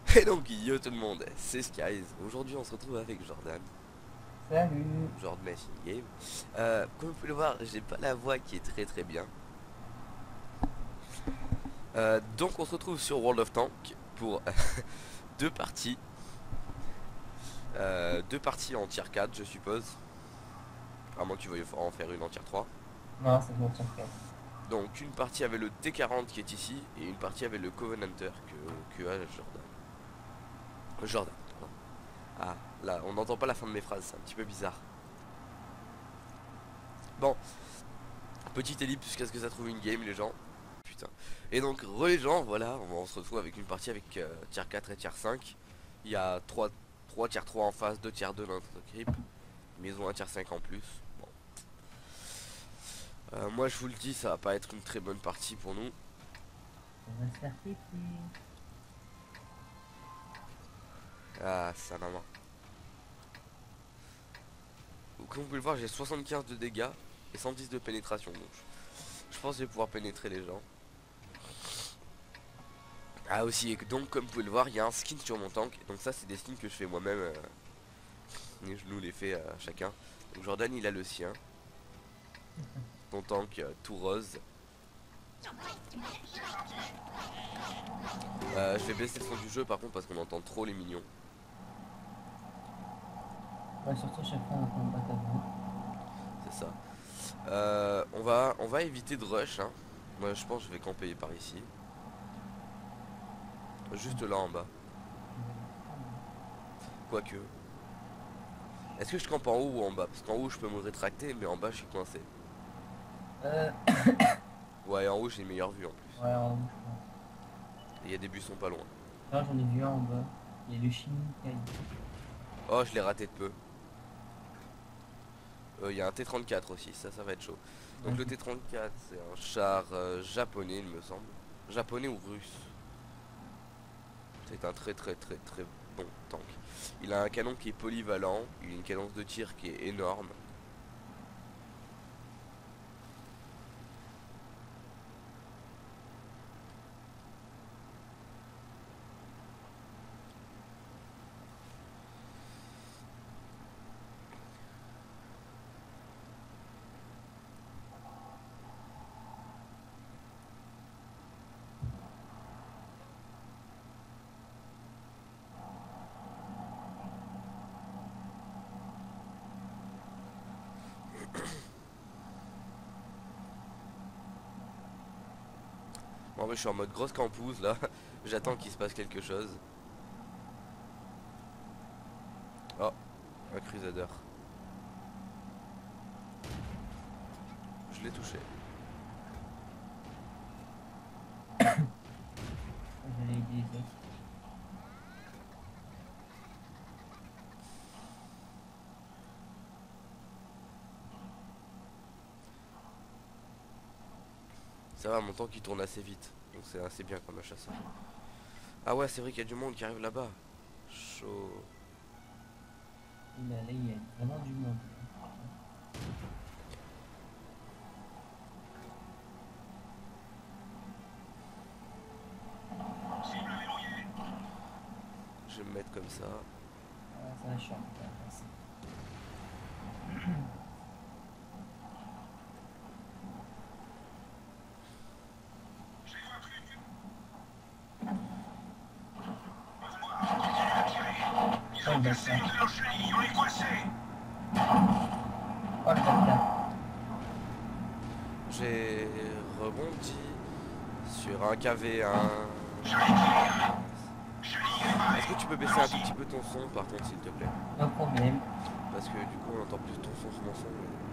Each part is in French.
Et donc yo tout le monde, c'est Skies. Aujourd'hui on se retrouve avec Jordan. Salut. Jordan Machine Game. Comme vous pouvez le voir, j'ai pas la voix qui est très bien. Donc on se retrouve sur World of Tank pour deux parties. Deux parties en tier 4 je suppose. À moins que tu veuilles en faire une en tier 3. Non, c'est bon, tiens, frère. Donc une partie avec le T40 qui est ici et une partie avec le Covenanter que a Jordan. Jordan. Ah, là, on n'entend pas la fin de mes phrases, c'est un petit peu bizarre. Bon, petite ellipse jusqu'à ce que ça trouve une game, les gens. Putain. Et donc, les gens, voilà, on se retrouve avec une partie avec tier 4 et tier 5. Il y a 3 tier 3 en face, 2 tier 2 dans notre équipe. Mais ils ont un tier 5 en plus. Bon. Moi, je vous le dis, ça va pas être une très bonne partie pour nous. On va se faire pipi. Ah, ça maman. Comme vous pouvez le voir, j'ai 75 de dégâts et 110 de pénétration. Donc, je pense que je vais pouvoir pénétrer les gens. Ah aussi, et donc comme vous pouvez le voir, il y a un skin sur mon tank. Donc ça, c'est des skins que je fais moi-même. Et je nous les fais à chacun. Donc Jordan, il a le sien. Ton tank tout rose. Je vais baisser le son du jeu par contre parce qu'on entend trop les mignons. Ouais, surtout chaque fois on entend le bataillon. C'est ça. On va éviter de rush. Hein. Moi, je pense que je vais camper par ici. Juste là en bas. Quoique. Est-ce que je campe en haut ou en bas? Parce qu'en haut je peux me rétracter, mais en bas je suis coincé. Euh, Ouais, en haut j'ai une meilleure vue en plus. ouais, en haut, je Et il y a des buissons pas loin. pense. Là, j'en ai vu un en bas. Il y a le Shinkai. Oh, je l'ai raté de peu. Il y a un T-34 aussi, ça va être chaud. Ouais, Donc le T-34 c'est un char japonais il me semble. Japonais ou russe. C'est un très bon tank. Il a un canon qui est polyvalent, il a une cadence de tir qui est énorme. Bon, mais je suis en mode grosse campouse là. J'attends qu'il se passe quelque chose. Oh, un Crusader. Je l'ai touché. j'allais aider les autres. Ça va, mon temps qui tourne assez vite. Donc c'est assez bien comme un chasseur. Ah ouais, c'est vrai qu'il y a du monde qui arrive là-bas. Chaud. Là, il y a vraiment du monde. Je vais me mettre comme ça. Ah, ça va chiant. Oh, le bâtard. Oh, le bâtard. J'ai rebondi sur un KV1. Est-ce que tu peux baisser un tout petit peu ton son par contre s'il te plaît? No problème. Parce que du coup on entend plus ton son que mon son.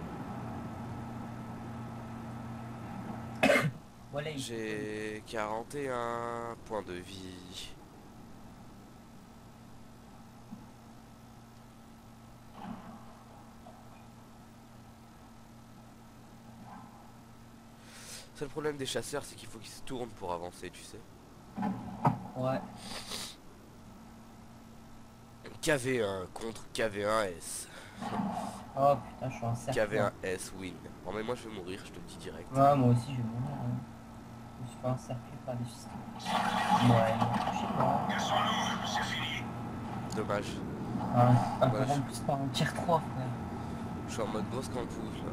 Voilà, il J'ai 41 points de vie. C'est le problème des chasseurs, c'est qu'il faut qu'ils se tournent pour avancer, tu sais. Ouais. KV1 contre KV1S. Oh putain, je suis en cercle. KV1S win. Bon mais moi je vais mourir, je te le dis direct. Ouais, moi aussi, je vais mourir. Je me suis fait encercler par des systèmes. Ouais, il m'a touché, moi. Dommage. Un Ouais, en plus par un tier 3, frère. je suis en mode grosse campouse là.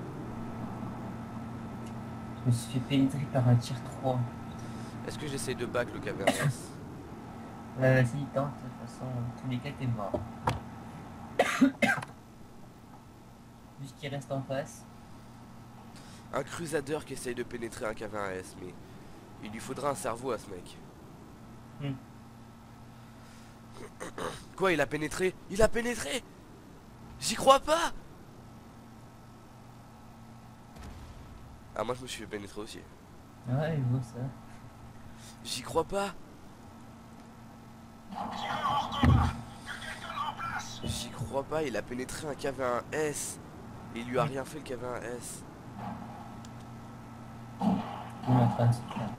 Je me suis fait pénétrer par un tier 3. Est-ce que j'essaye de back le KV1S? Vas-y, tente, de toute façon, tous les cas, t'es mort. Vu ce qui reste en face. Un Crusader qui essaye de pénétrer un KV1S, mais il lui faudra un cerveau à ce mec. Hmm. Quoi, il a pénétré? Il a pénétré! J'y crois pas! Ah, moi je me suis fait pénétrer aussi. Ouais, je vois ça. J'y crois pas! J'y crois pas, il a pénétré un KV1S. Et il lui a rien fait le KV1S. On est en train de se faire.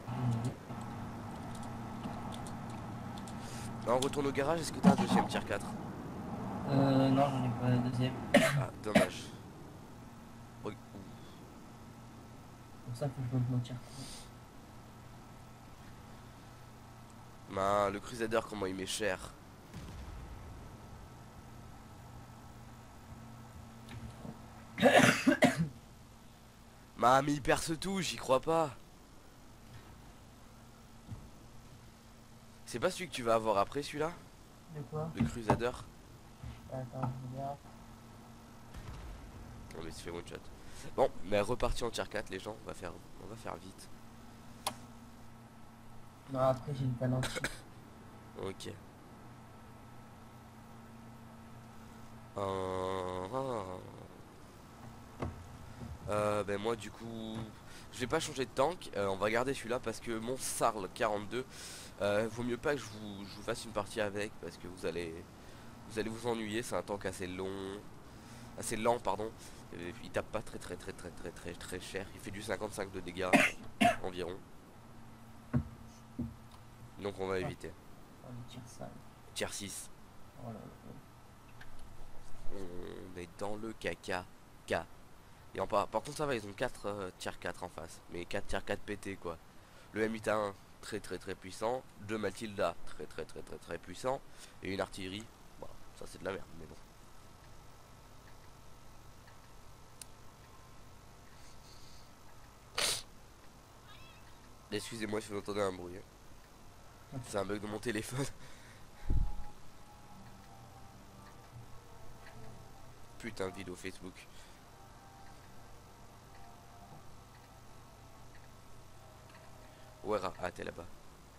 Là, on retourne au garage, est-ce que t'as un deuxième tier 4? Non, j'en ai pas un deuxième. Ah, dommage. Oui. Pour ça, faut que je monte mon tier 3. Bah, le Crusader, comment il met cher. Bah, mais il perce tout, j'y crois pas. C'est pas celui que tu vas avoir après, celui-là? De quoi? Le Crusader? Attends, je regarde. On va se faire one shot. Bon, mais reparti en tier 4, les gens, on va faire vite. Non, après, j'ai une talent. Ok. Ben moi du coup je vais pas changer de tank, on va garder celui-là parce que mon Sarl 42 vaut mieux pas que je vous fasse une partie avec parce que vous allez vous ennuyer, c'est un tank assez lent pardon. Il tape pas très cher, il fait du 55 de dégâts environ. Donc on va éviter. On est tier 5. Tier 6. Oh là là. On est dans le caca. Et par contre ça va, ils ont 4 tier 4 en face. Mais 4 tier 4 pété quoi. Le M81 très puissant. 2 Matilda très puissant. Et une artillerie. Bon, ça c'est de la merde mais bon. Excusez-moi si vous entendez un bruit. C'est un bug de mon téléphone. Putain de vidéo Facebook. Ouais, ah t'es là-bas.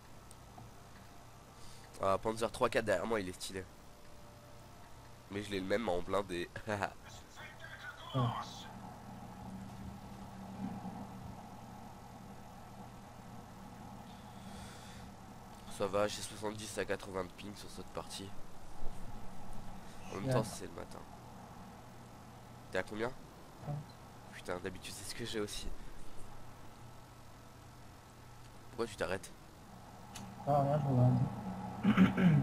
Ah, Panzer 3-4 derrière moi, il est stylé. Mais je l'ai le même en blindé. Oh. Ça va, j'ai 70 à 80 de ping sur cette partie. En même Ouais. temps, c'est le matin. T'es à combien? 30. Putain, d'habitude, c'est ce que j'ai aussi. Pourquoi tu t'arrêtes? Ah, là, je regarde.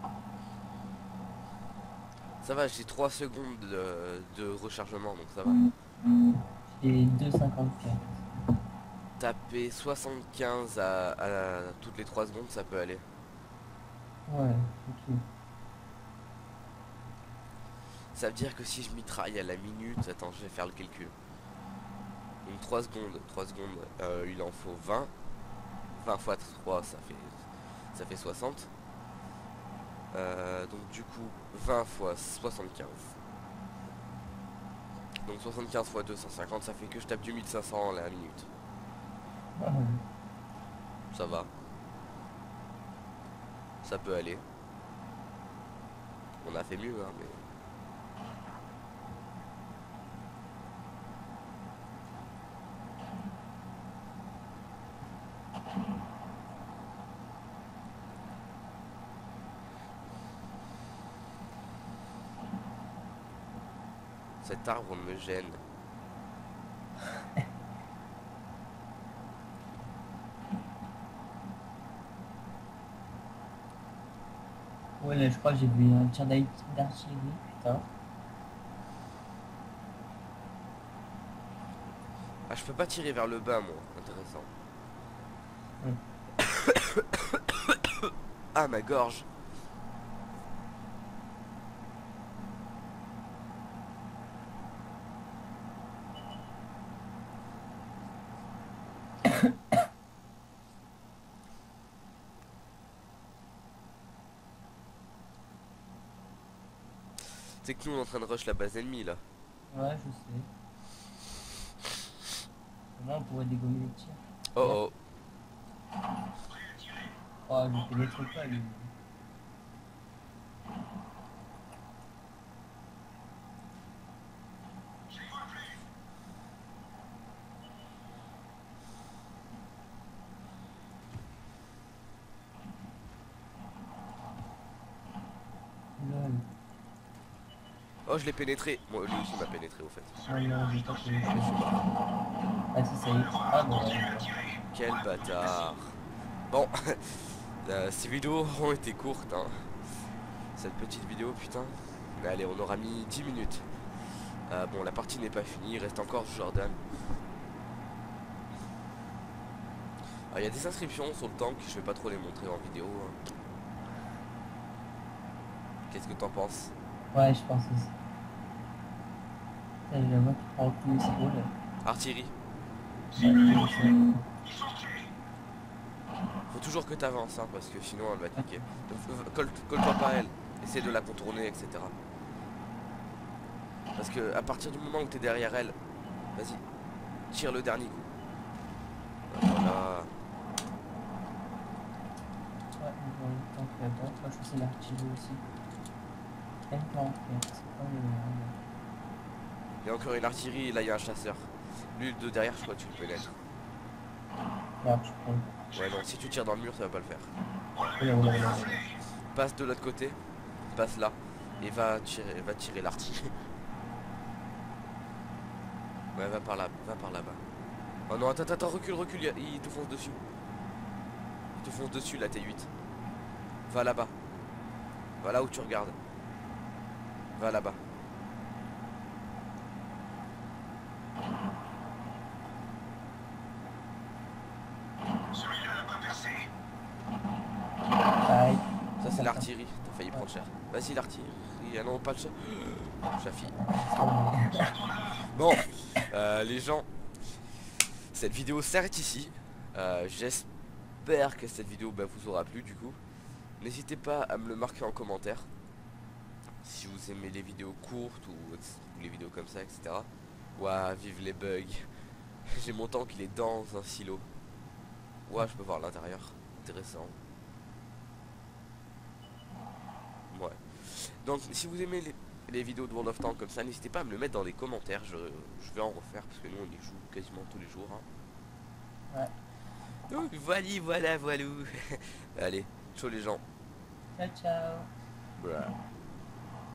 Ça va, j'ai 3 secondes de rechargement, donc ça va. J'ai 2,54. Taper 75 à toutes les 3 secondes, ça peut aller. Ouais, ok. Ça veut dire que si je mitraille à la minute, attends, je vais faire le calcul. Donc 3 secondes, il en faut 20. 20 fois 3, ça fait 60. Donc du coup, 20 fois 75. Donc 75 fois 250, ça fait que je tape du 1500 à la minute. Ah, Ça va. Ça peut aller. On a fait mieux, hein, mais... Cet arbre me gêne. ouais, là, je crois que j'ai vu un tir d'artillerie, putain. Ah, je peux pas tirer vers le bas, moi. Intéressant. Ah, ma gorge. C'est que nous on est en train de rush la base ennemie là. Ouais, je sais. Comment on pourrait dégommer les tirs? Oh oh. Oh, je pénètre pas lui. Lol. Oh, je l'ai pénétré. Moi, lui aussi m'a pénétré au fait. Oh non, j'ai pas pénétré. Ah si, ça y est. Ah bon, ouais. Quel bâtard. Bon, ces vidéos ont été courtes, hein. Cette petite vidéo, putain. Mais allez, on aura mis 10 minutes. Bon, la partie n'est pas finie, il reste encore Jordan. Il y a des inscriptions sur le tank, je vais pas trop les montrer en vidéo. Hein. Qu'est-ce que t'en penses? Ouais, je pense aussi. Putain, j'ai la voix qui prend le coup, c'est drôle. Artillerie. Ouais, je sais. Faut toujours que t'avances, hein, parce que sinon elle va te niquer. Colle-toi pas à elle, essaie de la contourner, etc. Parce que à partir du moment où t'es derrière elle, vas-y, tire le dernier coup. Voilà. Ouais, bon, tant que là-bas, moi je faisais l'artillerie aussi. M44, c'est pas le. Il y a encore une artillerie, et là il y a un chasseur. Lui de derrière, je crois que tu le pénètres. Là, je prends. Ouais, non, si tu tires dans le mur, ça va pas le faire. Voilà. Passe de l'autre côté, passe là, et va tirer l'artillerie. Ouais, va par là, va par là-bas. Oh non, attends, recule, il te fonce dessus. Il te fonce dessus, la T8. Va là-bas. Va là où tu regardes. Va là-bas. Aïe. Ça c'est l'artillerie, t'as failli prendre cher. Vas-y l'artillerie, ah non pas le cher. Chafi. Bon, les gens, cette vidéo s'arrête ici. J'espère que cette vidéo vous aura plu du coup. N'hésitez pas à me le marquer en commentaire. Si vous aimez les vidéos courtes ou les vidéos comme ça, etc. Ouah, vive les bugs. J'ai mon tank, il est dans un silo. Ouah, je peux voir l'intérieur. Intéressant. Ouais. Donc si vous aimez les vidéos de World of Tanks comme ça, n'hésitez pas à me le mettre dans les commentaires. Je vais en refaire parce que nous on y joue quasiment tous les jours. Hein. Ouais. Donc voilà. Allez, ciao les gens. Ciao, ciao. Voilà.